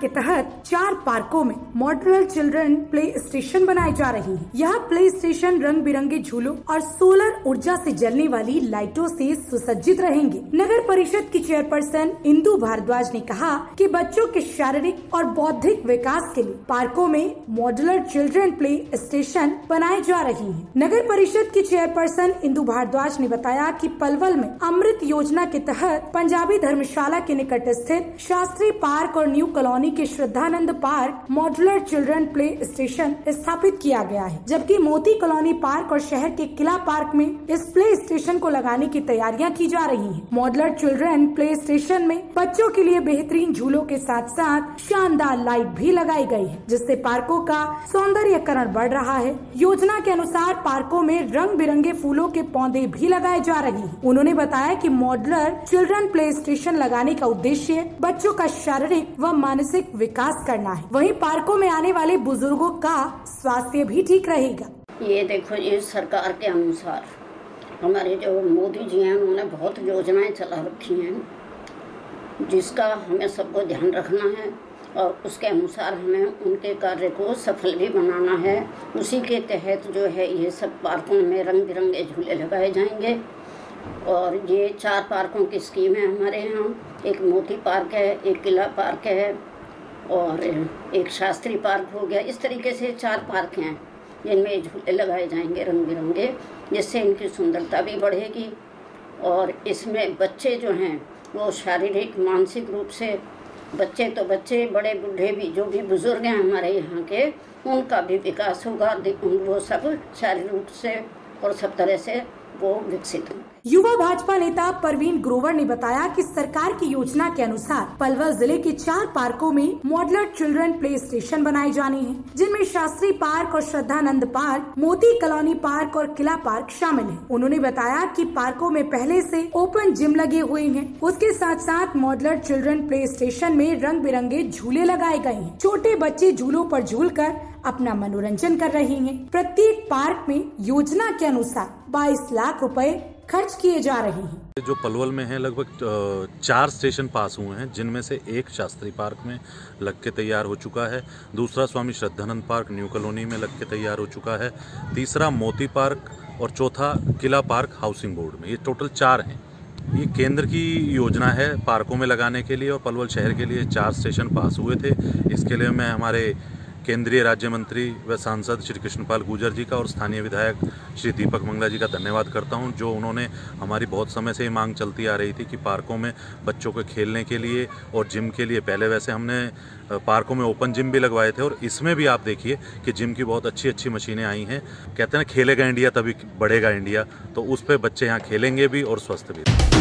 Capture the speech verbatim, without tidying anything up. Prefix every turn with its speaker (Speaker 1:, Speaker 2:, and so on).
Speaker 1: के तहत चार पार्कों में मॉड्यूलर चिल्ड्रन प्ले स्टेशन बनाए जा रहे हैं। यह प्ले स्टेशन रंग बिरंगे झूलों और सोलर ऊर्जा से जलने वाली लाइटों से सुसज्जित रहेंगे। नगर परिषद की चेयरपर्सन इंदु भारद्वाज ने कहा कि बच्चों के शारीरिक और बौद्धिक विकास के लिए पार्कों में मॉड्यूलर चिल्ड्रन प्ले स्टेशन बनाए जा रहे हैं। नगर परिषद की चेयरपर्सन इंदु भारद्वाज ने बताया कि पलवल में अमृत योजना के तहत पंजाबी धर्मशाला के निकट स्थित शास्त्री पार्क और न्यू कॉलोनी के Shraddhanand park modular children play station स्थापित किया गया है, जबकि मोती कॉलोनी पार्क और शहर के किला पार्क में इस प्ले स्टेशन को लगाने की तैयारियां की जा रही हैं। मॉड्यूलर चिल्ड्रन प्ले स्टेशन में बच्चों के लिए बेहतरीन झूलों के साथ साथ शानदार लाइट भी लगाई गई है, जिससे पार्कों का सौंदर्यकरण बढ़ रहा है। योजना के अनुसार पार्कों में रंग बिरंगे फूलों के पौधे भी लगाए जा रहे हैं। उन्होंने बताया कि मॉड्यूलर चिल्ड्रन प्ले स्टेशन लगाने का उद्देश्य बच्चों का शारीरिक व मानसिक विकास करना है। वहीं पार्कों में आने वाले बुजुर्गों का स्वास्थ्य भी ठीक रहेगा।
Speaker 2: ये देखो, ये सरकार के अनुसार हमारे जो मोदी जी हैं उन्होंने बहुत योजनाएं चला रखी हैं, जिसका हमें सबको ध्यान रखना है और उसके अनुसार हमें उनके कार्य को सफल भी बनाना है। उसी के तहत जो है ये सब पार्कों में रंग बिरंगे झूले लगाए जाएंगे। और ये चार पार्कों की स्कीम है हमारे यहाँ। एक मोती पार्क है, एक किला पार्क है और एक शास्त्री पार्क हो गया। इस तरीके से चार पार्क हैं जिनमें झूले लगाए जाएंगे रंग बिरंगे, जिससे इनकी सुंदरता भी बढ़ेगी। और इसमें बच्चे जो हैं वो शारीरिक मानसिक रूप से, बच्चे तो बच्चे, बड़े बूढ़े भी, जो भी बुजुर्ग हैं हमारे यहाँ के, उनका भी विकास होगा। वो सब शारीरिक रूप से और सब तरह से वो विकसित हों।
Speaker 1: युवा भाजपा नेता परवीन ग्रोवर ने बताया कि सरकार की योजना के अनुसार पलवल जिले के चार पार्कों में मॉड्यूलर चिल्ड्रन प्ले स्टेशन बनाए जाने हैं, जिनमें शास्त्री पार्क और Shraddhanand park, Moti colony park और किला पार्क शामिल है। उन्होंने बताया कि पार्कों में पहले से ओपन जिम लगे हुए हैं। उसके साथ साथ मॉड्यूलर चिल्ड्रन प्ले स्टेशन में रंग बिरंगे झूले लगाए गए हैं। छोटे बच्चे झूलों पर झूलकर अपना मनोरंजन कर रहे हैं। प्रत्येक पार्क में योजना के अनुसार बाईस लाख रुपए खर्च किए जा रहे हैं।
Speaker 3: जो पलवल में है लगभग चार स्टेशन पास हुए हैं, जिनमें से एक शास्त्री पार्क में लग के तैयार हो चुका है, दूसरा Swami Shraddhanand park new colony में लग के तैयार हो चुका है, तीसरा मोती पार्क और चौथा किला पार्क हाउसिंग बोर्ड में। ये टोटल चार हैं। ये केंद्र की योजना है पार्कों में लगाने के लिए और पलवल शहर के लिए चार स्टेशन पास हुए थे। इसके लिए मैं हमारे केंद्रीय राज्य मंत्री व सांसद श्री कृष्णपाल गुर्जर जी का और स्थानीय विधायक श्री दीपक मंगला जी का धन्यवाद करता हूं, जो उन्होंने हमारी बहुत समय से ये मांग चलती आ रही थी कि पार्कों में बच्चों को खेलने के लिए और जिम के लिए, पहले वैसे हमने पार्कों में ओपन जिम भी लगवाए थे और इसमें भी आप देखिए कि जिम की बहुत अच्छी अच्छी मशीनें आई हैं। कहते हैं ना, खेलेगा इंडिया तभी बढ़ेगा इंडिया, तो उस पर बच्चे यहाँ खेलेंगे भी और स्वस्थ भी।